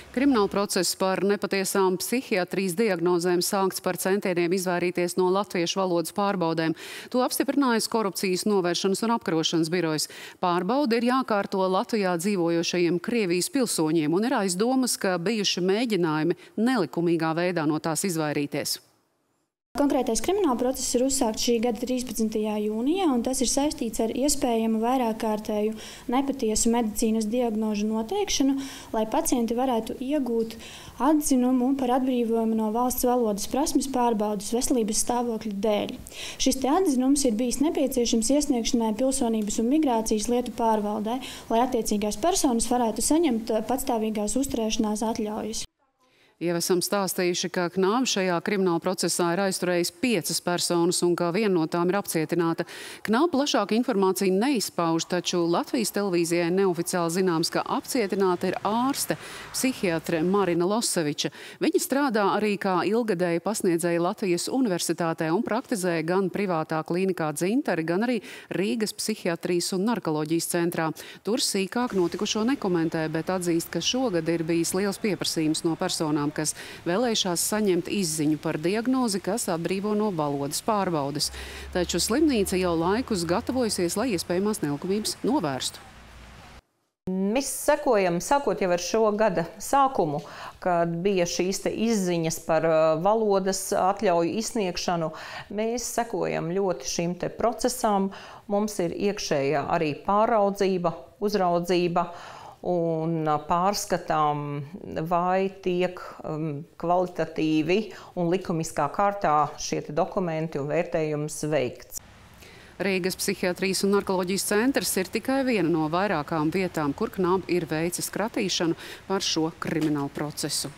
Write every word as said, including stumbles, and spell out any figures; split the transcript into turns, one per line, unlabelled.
Krimināla process par nepatiesām psihiatrijas diagnozēm sākts par centieniem izvairīties no latviešu valodas pārbaudēm. To apstiprinājis Korupcijas novēršanas un apkarošanas birojas. Pārbaude ir jākārto Latvijā dzīvojošajiem Krievijas pilsoņiem un ir aizdomas, ka bijuši mēģinājumi nelikumīgā veidā no tās izvairīties.
Konkrētais krimināla process ir uzsākts šī gada trīspadsmitajā jūnijā, un tas ir saistīts ar iespējamu vairākkārtēju nepatiesu medicīnas diagnožu noteikšanu, lai pacienti varētu iegūt atzinumu par atbrīvojumu no valsts valodas prasmes pārbaudes veselības stāvokļa dēļ. Šis te atzinums ir bijis nepieciešams iesniegšanai Pilsonības un migrācijas lietu pārvaldē, lai attiecīgās personas varētu saņemt patstāvīgās uzturēšanās atļaujas.
Jau esam stāstījuši, ka Knāb šajā krimināla procesā ir aizturējis piecas personas un ka viena no tām ir apcietināta. Knāb plašāku informāciju neizpauž, taču Latvijas televīzijai neoficiāli zināms, ka apcietināta ir ārste, psihiatre Marina Loseviča. Viņa strādā arī kā ilgadēja pasniedzēja Latvijas universitātē un praktizēja gan privātā klīnikā Dzintari, gan arī Rīgas psihiatrijas un narkoloģijas centrā. Tur sīkāk notikušo nekomentē, bet atzīst, ka šogad ir bijis liels pieprasījums no personām, kas vēlējušās saņemt izziņu par diagnozi, kas atbrīvo no valodas pārbaudes. Taču slimnīca jau laikus gatavojusies, lai iespējamās nelikumības novērstu.
Mēs sekojam, sākot jau ar šo gada sākumu, kad bija šīs te izziņas par valodas atļauju izsniegšanu, mēs sekojam ļoti šīm te procesām. Mums ir iekšējā arī pāraudzība, uzraudzība, un pārskatām, vai tiek um, kvalitatīvi un likumiskā kārtā šie dokumenti un vērtējums veikts.
Rīgas psihiatrijas un narkoloģijas centrs ir tikai viena no vairākām vietām, kur Knāb ir veicis kratīšanu par šo kriminālu procesu.